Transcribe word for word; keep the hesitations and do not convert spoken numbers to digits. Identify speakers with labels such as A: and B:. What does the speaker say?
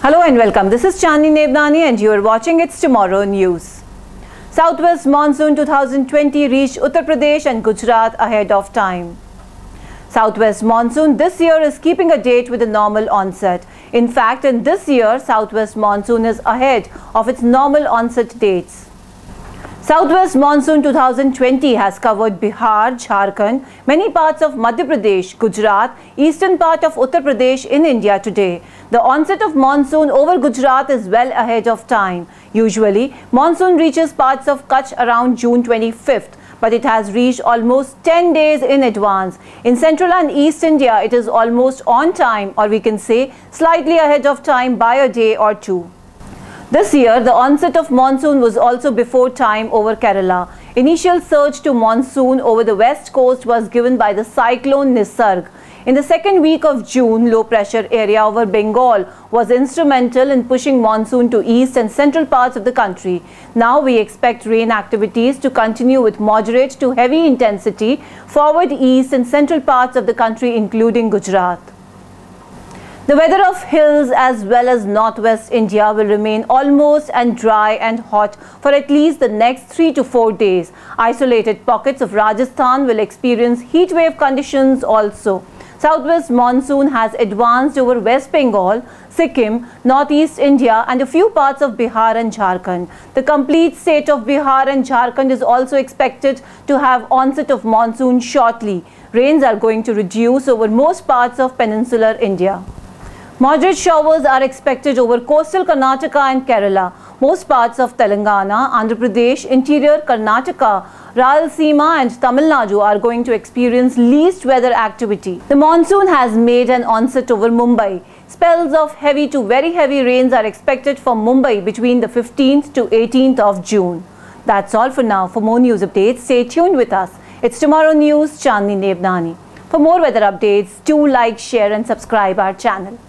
A: Hello and welcome. This is Chandni Nebnani and you are watching It's Tomorrow News. Southwest Monsoon twenty twenty reached Uttar Pradesh and Gujarat ahead of time. Southwest Monsoon this year is keeping a date with the normal onset. In fact, in this year, Southwest Monsoon is ahead of its normal onset dates. Southwest Monsoon twenty twenty has covered Bihar, Jharkhand, many parts of Madhya Pradesh, Gujarat, eastern part of Uttar Pradesh in India today. The onset of monsoon over Gujarat is well ahead of time. Usually, monsoon reaches parts of Kutch around June twenty-fifth, but it has reached almost ten days in advance. In central and east India, it is almost on time, or we can say slightly ahead of time by a day or two. This year, the onset of monsoon was also before time over Kerala. Initial surge to monsoon over the west coast was given by the cyclone Nisarg. In the second week of June, low pressure area over Bengal was instrumental in pushing monsoon to east and central parts of the country. Now we expect rain activities to continue with moderate to heavy intensity forward east and central parts of the country, including Gujarat. The weather of hills as well as northwest India will remain almost and dry and hot for at least the next three to four days. Isolated pockets of Rajasthan will experience heat wave conditions also. Southwest monsoon has advanced over West Bengal, Sikkim, northeast India and a few parts of Bihar and Jharkhand. The complete state of Bihar and Jharkhand is also expected to have onset of monsoon shortly. Rains are going to reduce over most parts of peninsular India. Moderate showers are expected over coastal Karnataka and Kerala. Most parts of Telangana, Andhra Pradesh, interior Karnataka, Rayalaseema and Tamil Nadu are going to experience least weather activity. The monsoon has made an onset over Mumbai. Spells of heavy to very heavy rains are expected from Mumbai between the fifteenth to eighteenth of June. That's all for now. For more news updates, stay tuned with us. It's Tomorrow News, Chandni Nebnani. For more weather updates, do like, share and subscribe our channel.